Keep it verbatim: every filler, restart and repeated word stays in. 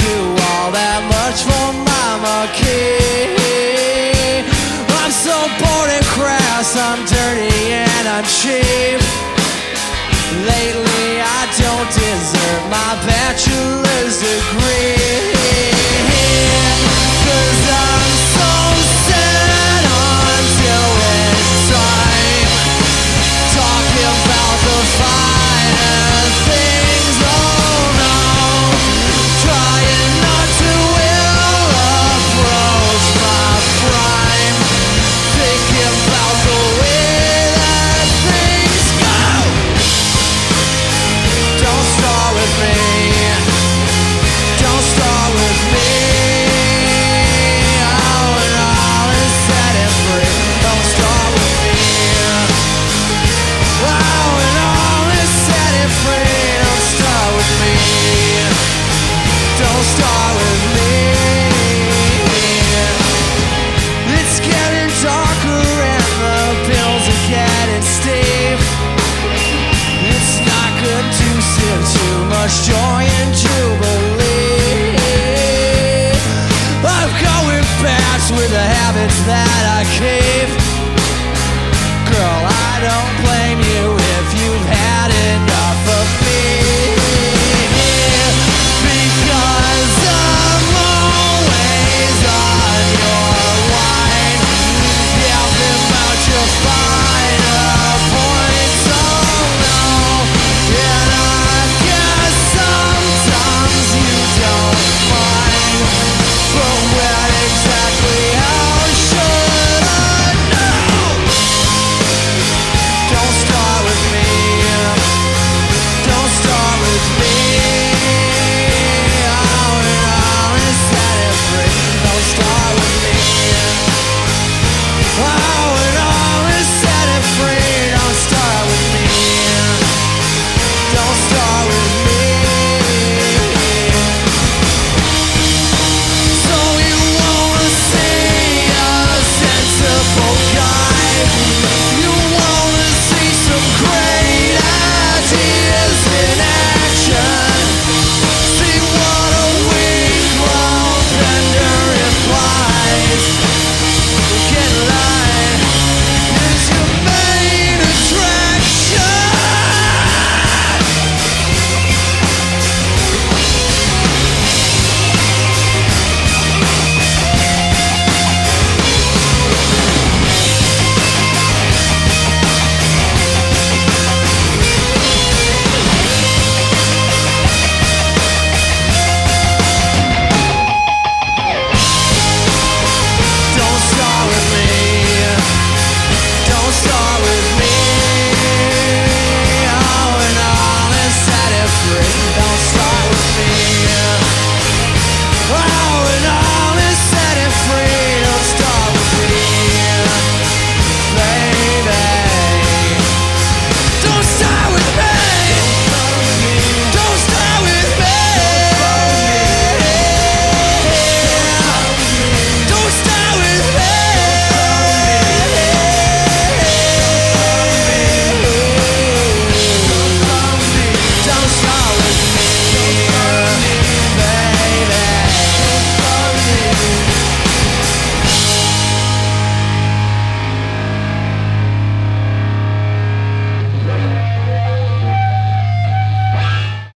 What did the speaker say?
do all that much for Mama Kay. I'm so bored and crass, I'm dirty and I'm cheap. Lately I don't deserve my bachelor's degree, 'cause I'm so set on doing time, talking about the finer things. Oh no, trying not to ill approach my prime, thinking about the way that things go. Don't start with me, don't start with me. Oh, when all is set and free, don't start with me. Oh, when all is set and free, don't start with me. Don't start with me. It's getting darker and the bills are getting steep. It's not conducive to much joy and jubilee. I'm going fast with the habits that I keep. Girl, I don't